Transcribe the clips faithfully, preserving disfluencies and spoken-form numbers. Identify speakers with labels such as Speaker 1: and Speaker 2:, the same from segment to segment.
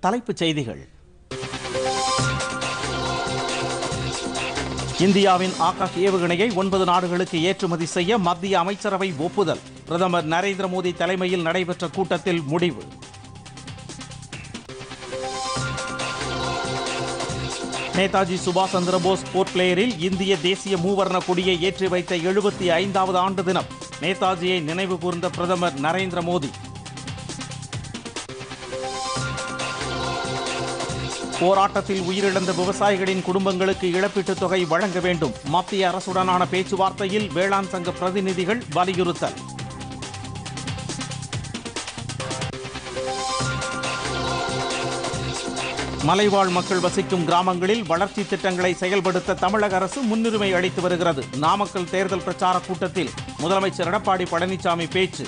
Speaker 1: தலைப்புச் செய்திகள். இந்தியாவின் ஆகாஷ் ஏவுகணையை ஒன்பது நாடுகளுக்கு ஏற்றுமதி செய்ய மத்திய அமைச்சரவை ஒப்புதல். பிரதமர் நரேந்திர மோடி தலைமையில் நடைபெற்ற கூட்டத்தில் முடிவு. நேதாஜி சுபாஷ் சந்திர போஸ் போர்ட் பிளேயரில் இந்திய தேசிய மூவர்ண கொடியை ஏற்றி வைத்த எழுபத்தி ஐந்தாவது ஆண்டு தினம். நேதாஜியை நினைவு கூர்ந்த பிரதமர் நரேந்திர மோடி. போராட்டத்தில் உயிரிழந்த விவசாயிகளின் குடும்பங்களுக்கு இழப்பீட்டுத் தொகை வழங்க வேண்டும். மத்திய அரசுடனான பேச்சுவார்த்தையில் வேளாண் சங்க பிரதிநிதிகள் வலியுறுத்தல். மலைவாழ் மக்கள் வசிக்கும் கிராமங்களில் வளர்ச்சி திட்டங்களை செயல்படுத்த தமிழக அரசு முன்னுரிமை அளித்து வருகிறது. நாமக்கல் தேர்தல் பிரச்சார கூட்டத்தில் முதலமைச்சர் எடப்பாடி பழனிசாமி பேச்சு.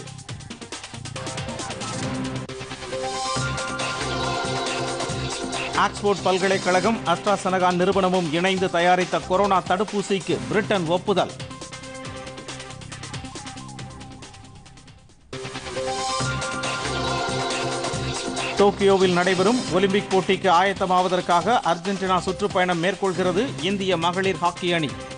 Speaker 1: ஆக்ஸ்போர்ட் பல்கலைக்கழகம் அஸ்ட்ரா zeneca நிறுவனமும் இணைந்து தயாரித்த கொரோனா தடுப்பூசிக்கு பிரிட்டன் ஒப்புதல். டோக்கியோவில் நடைபெறும் ஒலிம்பிக் போட்டிக்கு ஆயத்தமாவதற்காக அர்ஜென்டினா சுற்றுப்பயணம் மேற்கொள்கிறது இந்திய மகளிர் ஹாக்கி அணி.